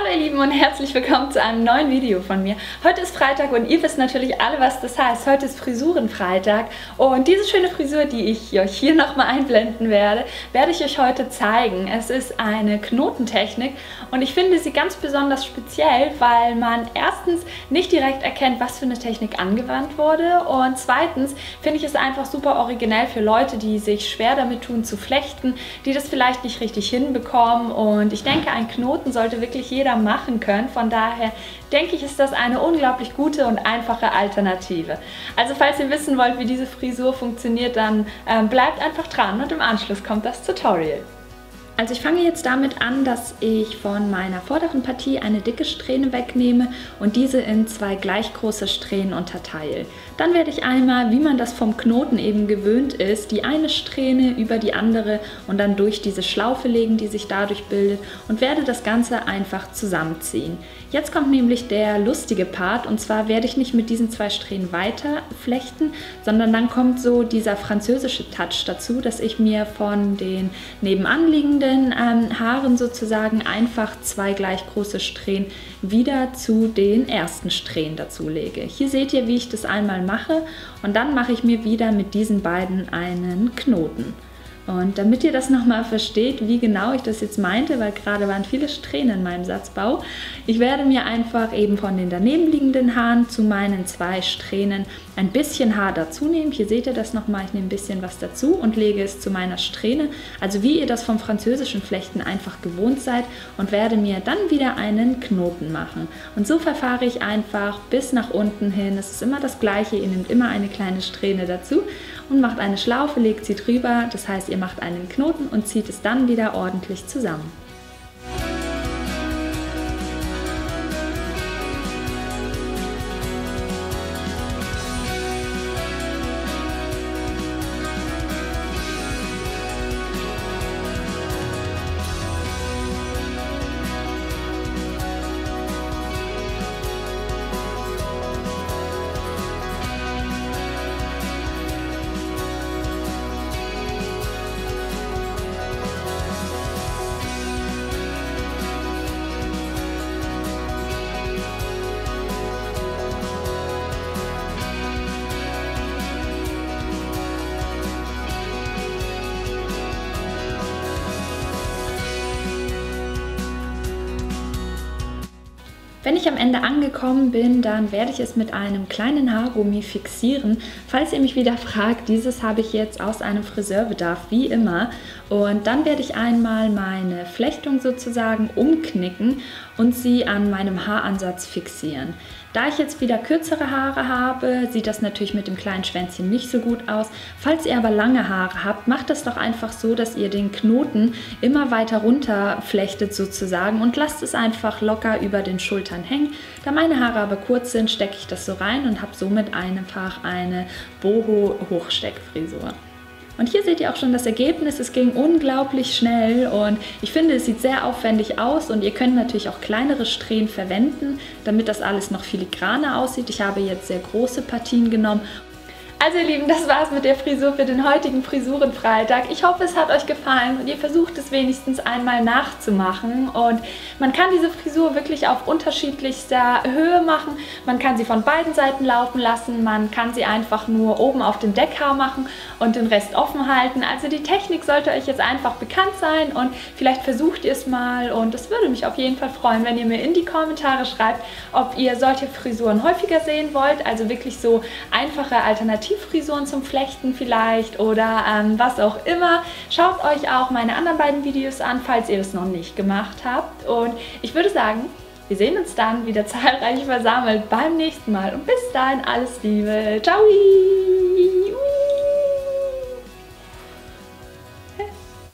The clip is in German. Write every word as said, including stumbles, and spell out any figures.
Hallo ihr Lieben und herzlich willkommen zu einem neuen Video von mir. Heute ist Freitag und ihr wisst natürlich alle, was das heißt. Heute ist Frisurenfreitag und diese schöne Frisur, die ich euch hier nochmal einblenden werde, werde ich euch heute zeigen. Es ist eine Knotentechnik und ich finde sie ganz besonders speziell, weil man erstens nicht direkt erkennt, was für eine Technik angewandt wurde und zweitens finde ich es einfach super originell für Leute, die sich schwer damit tun zu flechten, die das vielleicht nicht richtig hinbekommen, und ich denke, ein Knoten sollte wirklich jeder machen können. Von daher denke ich, ist das eine unglaublich gute und einfache Alternative. Also falls ihr wissen wollt, wie diese Frisur funktioniert, dann ähm, bleibt einfach dran und im Anschluss kommt das Tutorial. Also ich fange jetzt damit an, dass ich von meiner vorderen Partie eine dicke Strähne wegnehme und diese in zwei gleich große Strähnen unterteile. Dann werde ich einmal, wie man das vom Knoten eben gewöhnt ist, die eine Strähne über die andere und dann durch diese Schlaufe legen, die sich dadurch bildet, und werde das Ganze einfach zusammenziehen. Jetzt kommt nämlich der lustige Part, und zwar werde ich nicht mit diesen zwei Strähnen weiter flechten, sondern dann kommt so dieser französische Touch dazu, dass ich mir von den nebenanliegenden ähm, Haaren sozusagen einfach zwei gleich große Strähnen wieder zu den ersten Strähnen dazu lege. Hier seht ihr, wie ich das einmal mache, und dann mache ich mir wieder mit diesen beiden einen Knoten. Und damit ihr das nochmal versteht, wie genau ich das jetzt meinte, weil gerade waren viele Strähnen in meinem Satzbau, ich werde mir einfach eben von den daneben liegenden Haaren zu meinen zwei Strähnen ein bisschen Haar dazu nehmen. Hier seht ihr das nochmal, ich nehme ein bisschen was dazu und lege es zu meiner Strähne, also wie ihr das vom französischen Flechten einfach gewohnt seid, und werde mir dann wieder einen Knoten machen. Und so verfahre ich einfach bis nach unten hin. Es ist immer das Gleiche, ihr nehmt immer eine kleine Strähne dazu und macht eine Schlaufe, legt sie drüber, das heißt, ihr macht einen Knoten und zieht es dann wieder ordentlich zusammen. Wenn ich am Ende angekommen bin, dann werde ich es mit einem kleinen Haargummi fixieren. Falls ihr mich wieder fragt, dieses habe ich jetzt aus einem Friseurbedarf, wie immer. Und dann werde ich einmal meine Flechtung sozusagen umknicken und sie an meinem Haaransatz fixieren. Da ich jetzt wieder kürzere Haare habe, sieht das natürlich mit dem kleinen Schwänzchen nicht so gut aus. Falls ihr aber lange Haare habt, macht es doch einfach so, dass ihr den Knoten immer weiter runter flechtet sozusagen und lasst es einfach locker über den Schultern hängen. Da meine Haare aber kurz sind, stecke ich das so rein und habe somit einfach eine Boho-Hochsteckfrisur. Und hier seht ihr auch schon das Ergebnis. Es ging unglaublich schnell und ich finde, es sieht sehr aufwendig aus, und ihr könnt natürlich auch kleinere Strähnen verwenden, damit das alles noch filigraner aussieht. Ich habe jetzt sehr große Partien genommen. Also ihr Lieben, das war's mit der Frisur für den heutigen Frisurenfreitag. Ich hoffe, es hat euch gefallen und ihr versucht es wenigstens einmal nachzumachen. Und man kann diese Frisur wirklich auf unterschiedlichster Höhe machen. Man kann sie von beiden Seiten laufen lassen, man kann sie einfach nur oben auf dem Deckhaar machen und den Rest offen halten. Also die Technik sollte euch jetzt einfach bekannt sein und vielleicht versucht ihr es mal, und es würde mich auf jeden Fall freuen, wenn ihr mir in die Kommentare schreibt, ob ihr solche Frisuren häufiger sehen wollt, also wirklich so einfache Alternativen. Frisuren zum Flechten vielleicht oder ähm, was auch immer. Schaut euch auch meine anderen beiden Videos an, falls ihr es noch nicht gemacht habt. Und ich würde sagen, wir sehen uns dann wieder zahlreich versammelt beim nächsten Mal. Und bis dahin alles Liebe. Ciao!